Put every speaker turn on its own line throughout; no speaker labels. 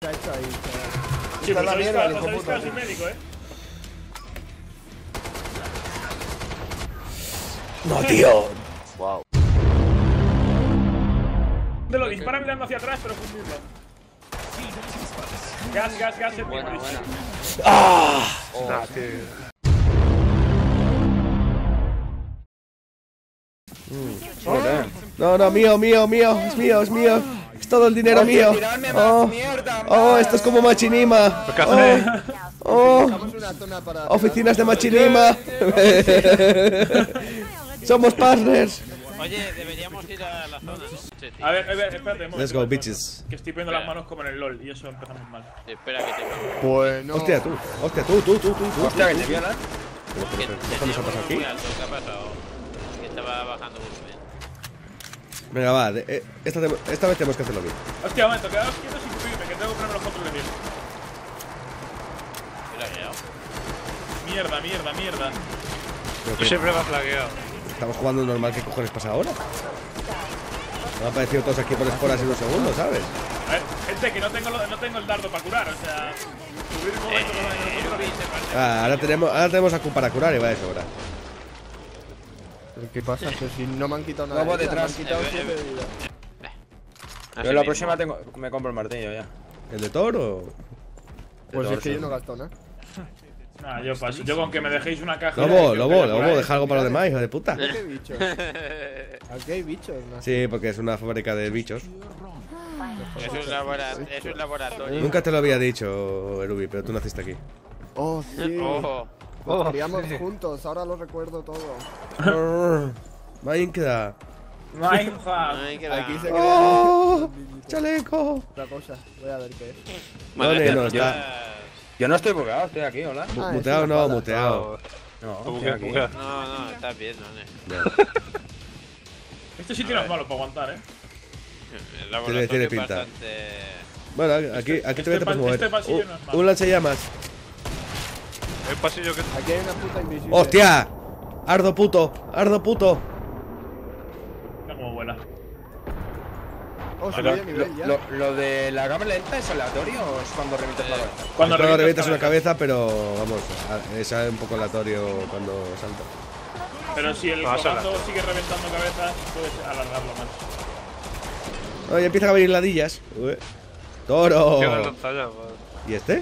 ha hecho ahí?
Sí,
Está
pues
la mierda, el hijo
sabéis que
puta.
soy médico,
No, tío.
Wow.
Te lo dispara mirando hacia atrás, pero fundirlo. Gas, el
Buena.
¡Ah!
Nah, tío.
No, mío. Es mío. Es todo el dinero mío. Esto es como Machinima.
Buscamos una zona para.
Oficinas de Machinima. Somos partners.
Oye, deberíamos ir a la zona.
A ver, espérate. un
Let's
momento.
go, bitches.
Que estoy poniendo las manos como en el LOL y eso empezamos mal.
Espera que te
Bueno.
Hostia, tú.
Hostia, que te violan.
¿Qué nos ha pasado aquí?
¿Qué ha pasado? Que estaba bajando volumen.
Venga, va. Esta vez tenemos que hacerlo bien.
Hostia, un momento, quedaos quietos sin subirme, que tengo que poner los controles bien.
¿Qué le ha quedado?
Mierda.
Tú siempre me has lagueado.
Estamos jugando normal. ¿Qué cojones pasa ahora? Me han aparecido todos aquí por esporas en un segundo, ¿sabes?
A ver, gente, que no tengo el dardo para curar, o sea. Subir un momento
Ahora tenemos a Q para curar y va de sobra.
¿Pero qué pasa? Que si no me han quitado nada.
Lobo
de vida,
detrás.
Me han quitado 7 de vida.
Yo la próxima me compro el martillo ya.
¿El de Thor o...?
Pues es que yo no gasto nada.
Nah, yo paso. Yo con que me dejéis una caja.
Lobo, deja algo para los demás, hijo de puta.
¿Qué bichos? Aquí hay bichos, ¿no?
Sí, porque es una fábrica de bichos.
Es un laboratorio.
Nunca te lo había dicho, Erubi, pero tú naciste aquí.
Oh, sí.
Ojo.
Nos criamos juntos, ahora lo recuerdo todo.
Minecraft.
Minecraft.
Ay, qué
Aquí se
¡Oh!
queda.
¡Chaleco!
Otra cosa, voy a ver qué es.
¿Dónde no está?
Yo no estoy bugueado, estoy aquí, hola.
Muteado no, muteado.
No, estoy aquí.
No, estás bien, ¿no?
Este sitio no es malo para aguantar,
El laboratorio
Tiene
es
pinta.
bastante...
Bueno, aquí todavía te puedes mover.
este pasillo no es malo.
Un lanzallamas.
El pasillo que.
Aquí hay una puta invisible.
¡Hostia! ¡Ardo puto!
Mira cómo vuela.
Oh, subí de nivel ya.
Lo de la cámara lenta es aleatorio o es cuando revientas la cabeza?
Cuando revientas una cabeza, pero vamos, es un poco aleatorio cuando salta.
Pero si el
Pásala.
comando sigue reventando cabezas, puedes alargarlo más.
Oye, empiezan a venir ladillas. Ué. ¡Toro!
Tiene el lanzallamas.
¿Y este?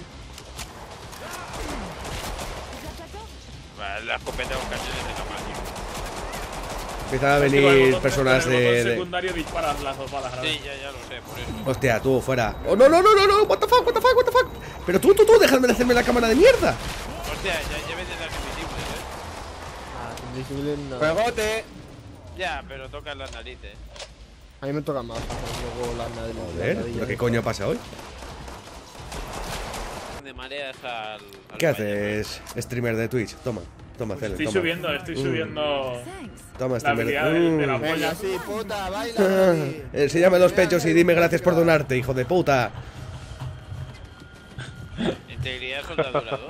Vale, la escopeta con cañones de neumático.
Empiezan a
Es que con el
venir
botón-
personas
con el botón
de...
secundario disparas las dos balas.
Sí, ya lo sé, por eso.
Hostia, tú, fuera. ¡Oh, no! What the fuck! Pero tú, déjame de hacerme la cámara de mierda.
Hostia, ya venden las invisibles,
Invisible no.
¡Pegote!
Ya, pero tocan las narices.
A mí me toca más, luego la nariz.
Joder, ¿pero qué coño pasa hoy?
De mareas al
¿Qué
baño.
haces, streamer de Twitch? Toma, Cele,
Estoy
toma.
subiendo
Toma,
la
streamer
habilidad de la
Venga,
polla.
sí, puta, baila.
Enséñame los pechos y dime gracias por donarte, hijo de puta.
Integridad soldadura 2.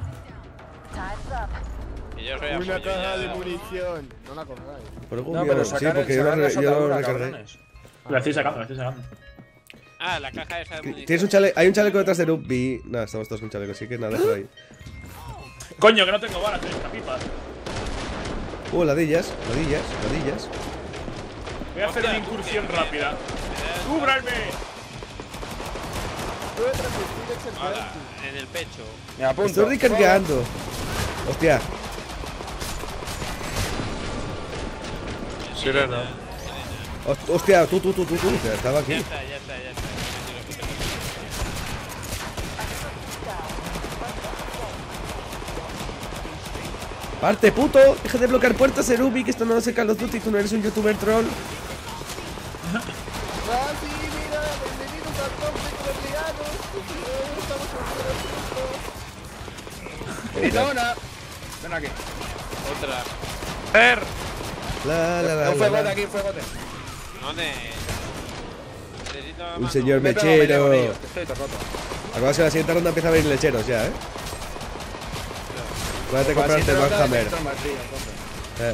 Y yo soy
Una
apoyo
caja
ya.
de munición. No la cogáis.
Por
No, pero
sí,
sacar
porque yo
la
lo
soldadura,
recargué.
cabrones.
La estoy sacando.
Ah, la caja esa de munición.
Tienes un chaleco, hay un chaleco detrás de Ruby. Nada, estamos todos con chaleco, así que nada, déjalo ahí.
Coño, que no tengo balas en esta pipa.
Ladillas.
Voy a hacer una incursión rápida. ¡Cúbranme!
Hola, en el pecho.
Me apunto.
Estoy recargando. Hostia.
Sirena.
Hostia, tú. Estaba aquí.
Ya está.
Parte, puto. Deja de bloquear puertas, Erubi, que esto no hace Call of Duty. Tú no eres un youtuber troll.
Ah, sí, mira, bienvenidos al top de colegianos. Estamos en
¡Gritona! Ven aquí.
Otra.
¡Er!
Un fuegote aquí, un fuegote.
¿Dónde? Necesito
Un
más,
señor
Me he pegado melee con
mechero.
ellos, que estoy todo roto.
Acabas de la siguiente ronda empieza a venir lecheros ya, Acuérdate de
Pues
comprarte el
si te lo
Warhammer.
das, el martillo, entonces.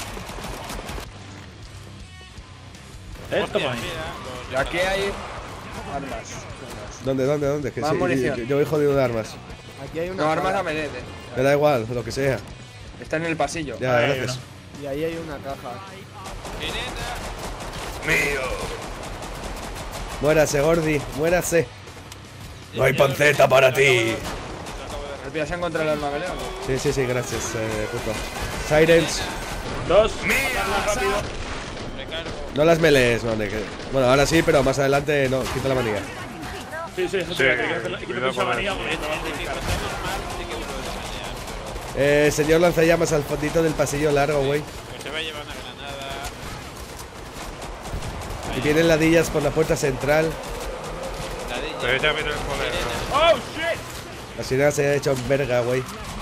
Esto,
Hostia,
man.
mira,
Y aquí hay Armas.
¿Dónde? Que
Más
sí,
munición.
yo voy jodido de armas.
Aquí hay una.
No, armas
caja.
a melee.
Me da igual, lo que sea.
Está en el pasillo.
Ya,
Ahí,
gracias.
Y ahí hay una caja.
Muérase, Gordi, muérase. No hay panceta para ti.
¿Ya se ha encontrado el arma melee o no?
Sí, gracias, puto. Sirens.
2. Matarlas rápido.
No las melees, no, bueno, ahora sí, pero más adelante no, quita la manía.
Sí, eso te
Sí,
voy a decir. Quita
cuidado
esa
con
manía
eso.
porque te va a perjudicar.
Señor lanzallamas al fondito del pasillo largo, güey.
Pues se va a llevar una granada.
Y vienen ladillas por la puerta central.
Pero ya viene el colega.
¡Oh, shit!
La sirena se ha hecho verga, güey.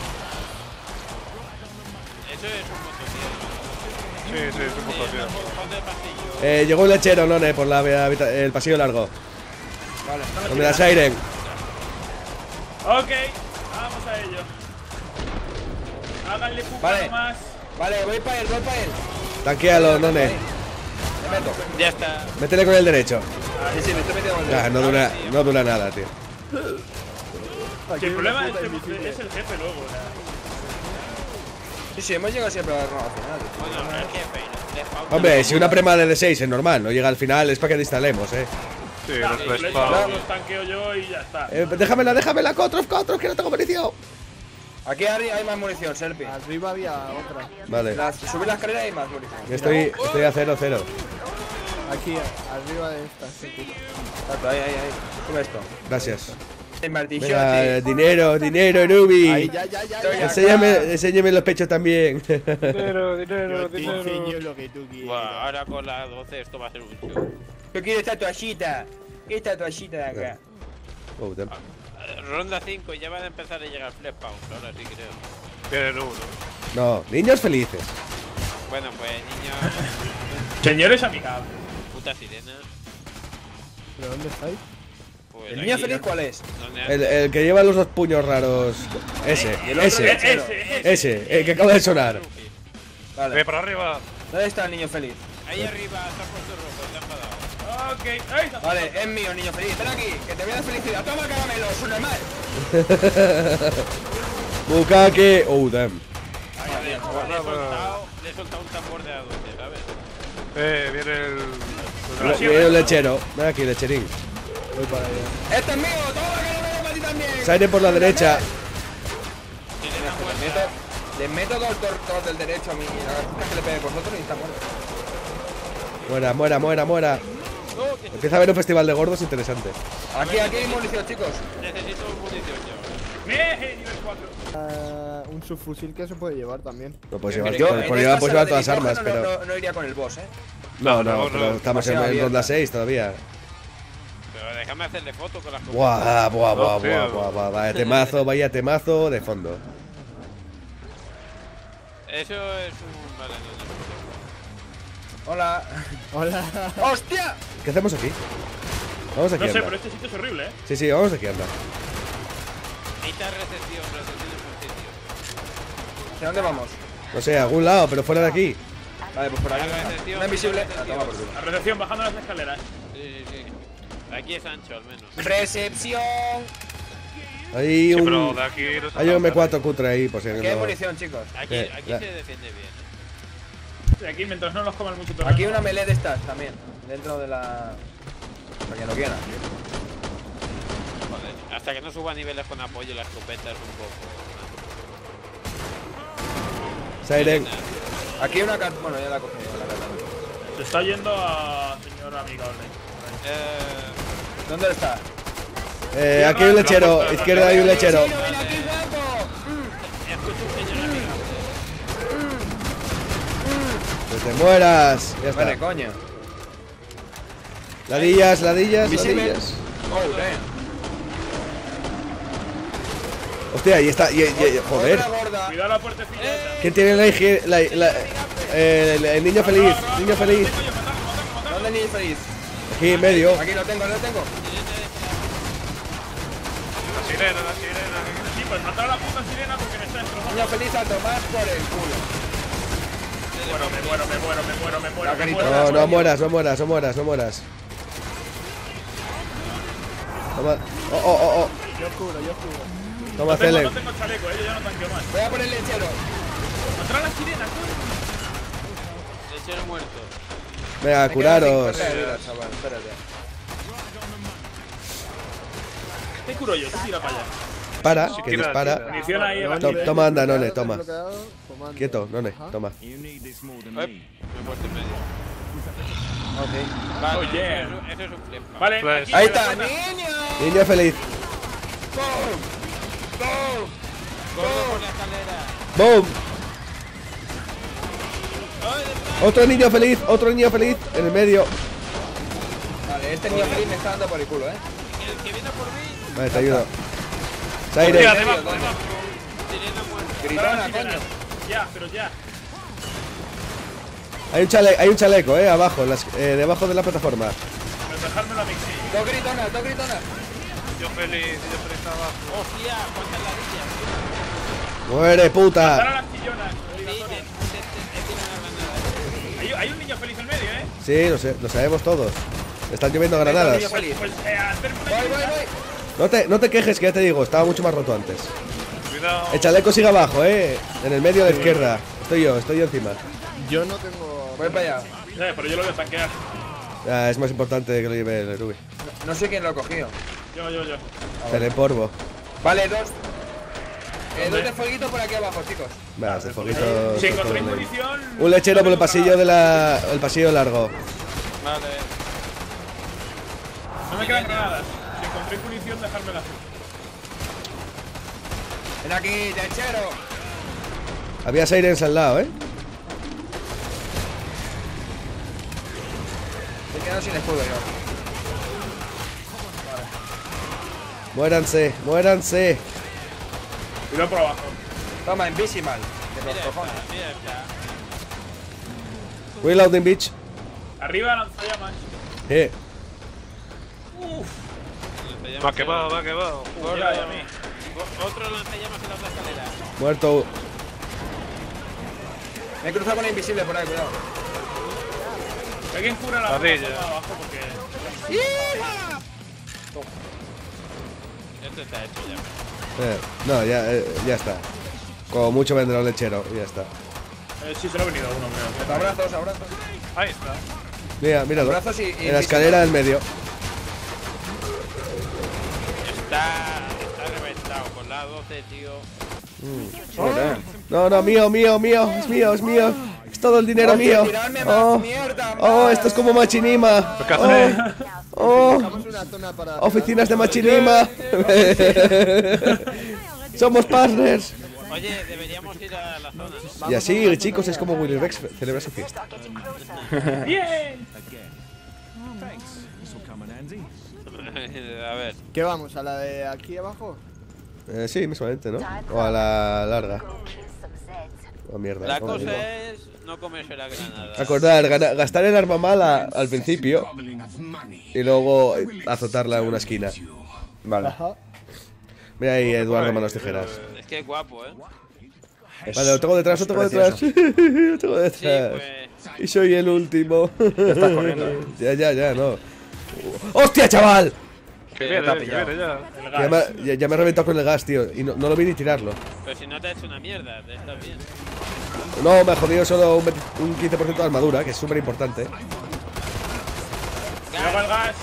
Eso es un mototío.
Sí, es un poco tío.
Fondo de pasillo.
Llegó un lechero, None, por el pasillo largo.
Vale.
Donde la Siren.
Ok, vamos a ello. Háganle pupa
Vale.
más.
Vale, voy para él.
Tanquealo, None.
Me meto.
Ya está.
Métele con el derecho.
Sí, me estoy metiendo con el
Ah, no dura nada, tío.
Si el problema es el jefe luego.
Sí, hemos llegado siempre a la ronda final.
Bueno, no es jefe. Le falta
Hombre, si una prema de D6 es normal, no llega al final, es para que instalemos,
Sí,
Los
los tres
los tanqueo yo y ya está.
Déjamela, Kotrov, que no tengo munición.
Aquí arriba hay más munición, Serpi.
Arriba había otra.
Vale,
Subir la escalera y hay más munición.
estoy a 0-0.
Aquí, arriba de esta. Sí.
Exacto, ahí. Sube esto.
Gracias.
El martillo,
Venga,
tío.
dinero,
Ahí,
Nubi.
ya.
Enséñame los pechos también.
Dinero.
Yo te enseño lo que tú quieres.
Buah, ahora con la 12 esto va a ser un show.
Yo quiero esta toallita. Esta toallita de acá.
Oh, damn.
Ronda 5, ya van a empezar a llegar flash pounds, ahora sí creo.
Vienen uno.
No, niños felices.
Bueno, pues niños,
Señores amigables.
puta sirena.
¿Pero dónde estáis?
Pues
¿El niño
aquí,
feliz cuál es?
¿dónde
El que lleva los dos puños raros. Ese,
Y el otro
ese, el que acaba de sonar.
Vale.
Para arriba.
¿Dónde está el niño feliz?
Ahí arriba, está puesto rojo, está enfadado.
Ok, ahí está.
Vale, es mío, niño feliz. Ven aquí, que te voy a dar felicidad. Toma caramelo, su normal.
Bukake. Oh, damn.
Le he soltado un tambor de A12, ¿sabes?
Viene el.
Viene un lechero. Ven aquí, lecherín.
Voy para allá.
¡Este es mío! ¡Toma caramelo para ti también!
Siren por la derecha.
Les meto dos del derecho a mí. La que le pegue vosotros y está muerto.
Muera. Empieza a haber un festival de gordos interesante.
Aquí hay munición, chicos.
Necesito munición yo.
Nivel 4.
Un subfusil que se puede llevar también.
No puedes llevar,
Yo,
por llevar puedes llevar todas las armas, pero.
No iría con el boss,
No,
no,
pero estamos en
demasiado
ronda
abierta.
6 todavía.
Pero déjame hacerle foto con las
Buah. Vaya temazo de fondo.
Eso es un... Vale, no.
Hola.
Hola.
¡Hostia!
¿Qué hacemos aquí? Vamos aquí,
No sé,
anda.
pero este sitio es horrible,
Sí, vamos aquí, anda.
Necesita recepción es un sitio.
¿Hacia dónde vamos?
No sé, a algún lado, pero fuera de aquí.
Vale, pues por aquí.
La recepción,
Una invisible.
la recepción.
Toma por culo.
La recepción bajando las escaleras.
Sí. Aquí es ancho, al menos.
Recepción.
Hay
Sí, pero
un.
de aquí no se
Hay un
va a
M4 cutre ahí, por si
Aquí hay
no.
munición, chicos.
Aquí
Ya.
se defiende bien.
Sí, aquí mientras no nos coman mucho terreno.
Aquí hay una melee de estas también. Dentro de la. Para que no quiera.
Joder, hasta que no suba niveles con apoyo, la escopeta es un poco...
Siren.
Aquí hay una carta. Bueno, ya la cogí. La carta.
Se está yendo a señor amigable.
¿Dónde está?
Aquí hay un lechero, izquierda hay un lechero.
¡Ven aquí, guapo!
Escucho un señor amigo.
Que te mueras. Ya
Vale,
está.
coño.
Ladillas.
Invisible. Oh, damn.
Hostia, ahí está. Joder.
Otra gorda.
Cuidado la puertecilla esa.
¿Quién tiene el niño feliz? Niño feliz.
¿Dónde el niño feliz?
Aquí en medio.
Aquí lo tengo.
La sirena.
Sí, pues matar a la puta sirena porque me está destrozando.
Niño feliz a tomar por el culo.
Me muero.
La carita.
No mueras. Toma. Oh.
Yo curo.
Toma,
No
Cele.
tengo chaleco, yo ya no tanqueo más.
Voy a poner lechero.
¡Contra la sirena, coño!
Lechero muerto.
Venga, curaros.
Chaval, espérate.
Te curo yo, tú tira para allá.
Para,
Si
que
tira,
dispara.
tira.
Munición ahí en la
Toma, anda, None, toma.
Bloqueado, comando.
Quieto, None,
Ajá.
toma.
Me he puesto en medio.
Ok.
Vale,
Oye.
eso es un flepa.
Vale,
Pues-
aquí,
Ahí
en la
está,
zona.
niño.
Niño feliz.
Gordo por la escalera.
¡Boom! Otro niño feliz en el medio.
Vale, este niño feliz me está dando por el culo,
El que viene por mí.
Vale, te ayudo.
Hostia,
Zaire.
debajo.
Sirena muerta.
Contra la
Gritona,
sirena.
coño.
Ya, pero ya.
Hay un chaleco, abajo, debajo de la plataforma.
Pero dejármelo a mí.
Dos gritonas.
Yo feliz está abajo.
Hostia, cuántas ladillas.
Muere,
Matar a
puta.
las chillonas. obligatorio. Hay un niño feliz en medio,
Sí, lo sabemos todos. Están lloviendo granadas.
Niño feliz.
Pues, hacerme una
Voy.
No te quejes, que ya te digo, estaba mucho más roto antes.
Cuidado.
El chaleco sigue abajo, en el medio a la izquierda. Estoy yo encima.
Yo no tengo.
Voy para allá.
Pero yo lo voy a tanquear.
Ya, es más importante que lo lleve el Ruby.
No sé quién lo ha cogido.
Yo.
Telepolvo.
Vale, dos. Dos de fueguito por aquí abajo, chicos.
Venga, de foguito.
Si encontréis munición.
Un lechero por el pasillo el pasillo largo.
Vale.
No me quedan granadas. Si encontréis munición, dejármela.
Ven aquí, lechero.
Había sirens al lado,
Me he quedado sin escudo yo.
Muéranse.
Cuidado por abajo.
Toma, Invisimal. De los cojones.
Mira, ya.
Reloading, bitch.
Arriba lanzallamas.
Me ha quemado.
Gordo.
Ya, a mí.
Otro lanzallamas en la otra escalera.
Muerto.
Me he cruzado con el invisible por ahí, cuidado.
Alguien cura la
Ladilla.
zona abajo porque.
Esto está hecho ya.
No, ya está. Como mucho vendrá un lechero y ya está.
Sí, se lo ha venido uno, creo.
Abrazos.
Ahí está.
Míralo.
Abrazos y
En la escalera del medio.
Está reventado con la 12, tío.
No, mío. Es mío. Es todo el dinero mío.
Tiradme más mierda,
Esto es como Machinima.
Buscamos una zona para.
Oficinas de Machinima. Somos partners.
Oye, deberíamos ir a la zona, ¿no?
Y así, chicos, es como Willy Rex celebra su fiesta.
¡Bien!
A ver.
¿Qué vamos? ¿A la de aquí abajo?
Sí, mismamente, ¿no? O a la larga. Oh, mierda.
La
¿cómo digo?
cosa es no comerse la granada.
Acordar, gastar el arma mala al principio y luego azotarla en una esquina. Vale.
Ajá.
Mira ahí, Eduardo Manos Tijeras.
Es que es guapo, ¿eh?
Vale, lo tengo detrás. Lo tengo detrás.
Sí, pues.
Y soy el último. Estás corriendo. Ya, no. ¡Hostia, chaval!
Que viene ya.
Ya me he reventado con el gas, tío. Y no lo vi ni tirarlo.
Pero si no te ha hecho una mierda, te estás bien.
No, me ha jodido solo un 15% de armadura, que es súper importante.
Cuidado el gas.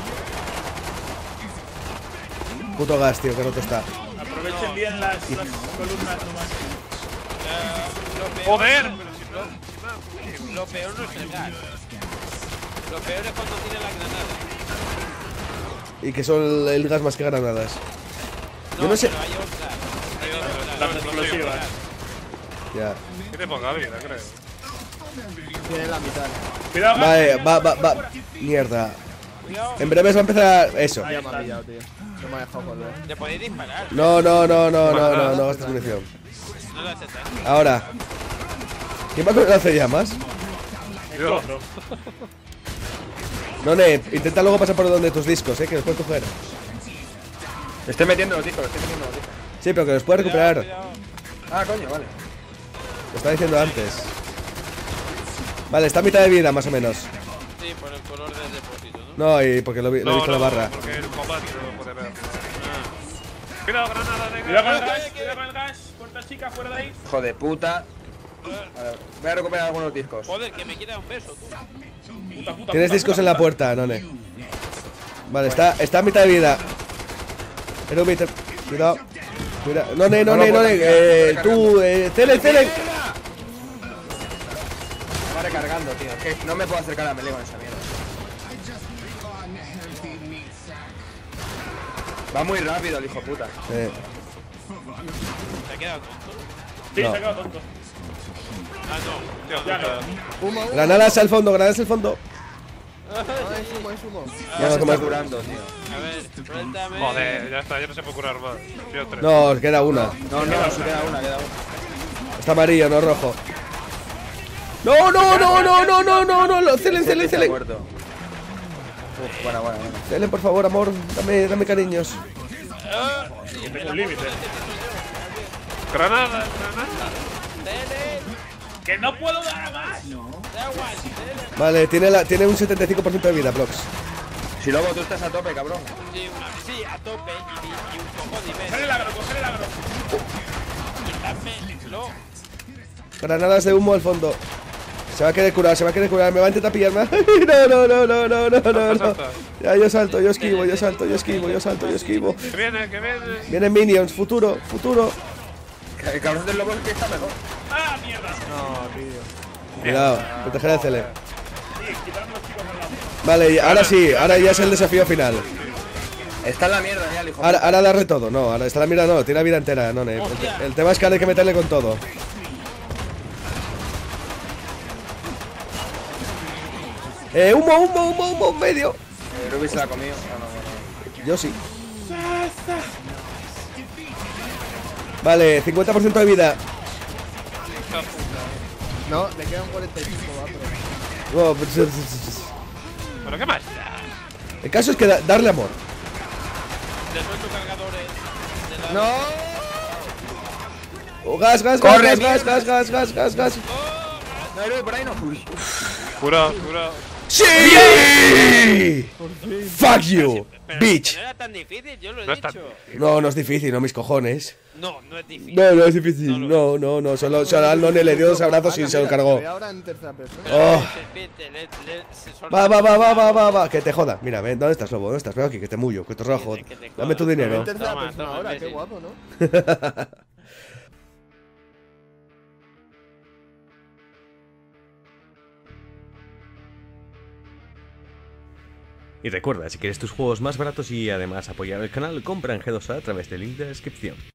Puto gas, tío, que roto está.
Aprovechen bien las columnas nomás.
¡Joder!
Lo peor no es el gas. Lo peor es cuando tiene la granada.
Y que son el gas más que granadas. Yo no sé.
Pero hay otras.
Las explosivas.
Ya.
Tiene poca vida, creo.
Tiene la mitad.
Cuidado, gas.
Vale, va. Mierda. En breve va a empezar eso.
Ya me ha pillado, tío. No me ha dejado volver.
Te podéis disparar.
No gastes munición.
No lo haces tanto.
Ahora. ¿Quién va con el lanzallamas?
Yo.
None, intenta luego pasar por donde tus discos, que los puedes coger.
Estoy metiendo los discos.
Sí, pero que los puedes recuperar.
Cuidado.
Ah, coño, vale.
Lo estaba diciendo antes. Vale, está a mitad de vida, más o menos.
Sí, por el color del depósito, ¿no?
No, y porque lo he visto la barra.
Porque el combate no lo puede ver. Cuidado, granada de
Cuidado con el
gas.
gas, cuidado con el gas. Puerta chica, fuera de ahí.
Hijo de puta. A ver, voy a recuperar algunos discos.
Joder, que me quita un beso, tú.
Puta, puta,
Tienes
puta,
discos
puta,
en la
puta.
puerta, None. Vale, está a mitad de vida. Erumi, cuidado. Cuidado. None. Tú, Celen.
Va recargando, tío. Es que no me puedo acercar a melee con esa mierda. Va muy rápido el hijo puta.
Se ha quedado tonto.
Sí,
No.
se ha quedado tonto.
Ah, no.
Tío,
Ya
puta.
no.
Humo.
Granadas al fondo, granadas al fondo.
No, es humo, es humo.
Ya se
como
está
es-
curando, tío.
A ver, suéltame.
Joder, ya está, ya no se puede curar más. Yo 3.
No, queda una.
No, se queda una.
Está amarillo, no rojo. No. Celen.
Está muerto. Uf, buena.
Celen, por favor, amor. Dame cariños.
Que tengo un límite.
Granada.
Dele,
¡Que no puedo dar más!
da igual, dele.
Vale, tiene un 75% de vida, Prox.
Si luego tú estás a tope, cabrón.
Sí, a tope y un poco de
Coger
nivel.
el agro, coger el agro.
Quitármelo.
Granadas de humo al fondo. Se va a querer curar. Me va a intentar pillarme. No. Ya, yo salto, yo esquivo.
Que viene.
Vienen minions, futuro.
El cabrón del lobo es que está mejor.
¡Ah, mierda!
Cuidado, proteger al Celen.
Sí, quitarme los chicos al lado.
Vale, ahora sí, ahora ya es el desafío final.
Está en la mierda ya el hijo.
Ahora darle todo, no, ahora está la mira, no, tiene la vida entera, no, el tema es que ahora hay que meterle con todo. Humo, medio.
Ruby se la ha comido. No.
Yo sí. Vale, 50% de vida.
No, le quedan 45, va, pero.
No,
¿Pero qué más?
el caso es que darle amor.
Le suelto cargadores. De la...
¡No!
Oh, gas.
No, Ruby, por ahí no. Uy.
Cura.
¡Sí! ¡Fuck you,
Pero
bitch!
que no era tan difícil, yo lo he
No es tan-
dicho.
No es difícil, no mis cojones.
No es difícil.
No es difícil, no, solo al None le dio 2 abrazos y se lo cargó.
Voy ahora en tercera persona.
Oh.
Serpiente, se solta-
Va, que te joda. Mira, ven, ¿dónde estás, lobo? ¿Dónde estás? Ven aquí, que te mullo, que te rojo.
Que te
Dame tu
joda.
dinero.
En tercera
Toma,
persona
toma,
ahora, qué
imbécil.
guapo, ¿no?
Y recuerda, si quieres tus juegos más baratos y además apoyar el canal, compra en G2A a través del link de la descripción.